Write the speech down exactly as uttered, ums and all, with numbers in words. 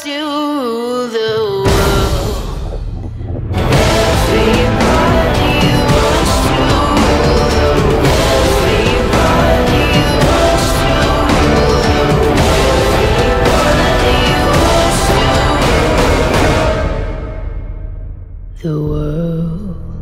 to the world. Everybody wants to the world. Everybody wants to the world. Everybody wants to the world.